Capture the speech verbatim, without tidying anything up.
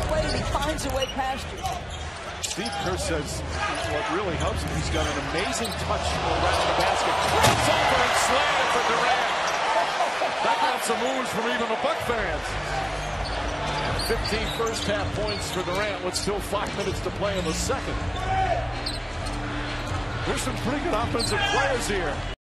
different ways. He finds a way past you. Steve Kerr says what really helps him, he's got an amazing touch around the basket. Cross over and slam for Durant. That got some moves from even the Buck fans. fifteen first half points for Durant with still five minutes to play in the second. There's some pretty good offensive players here.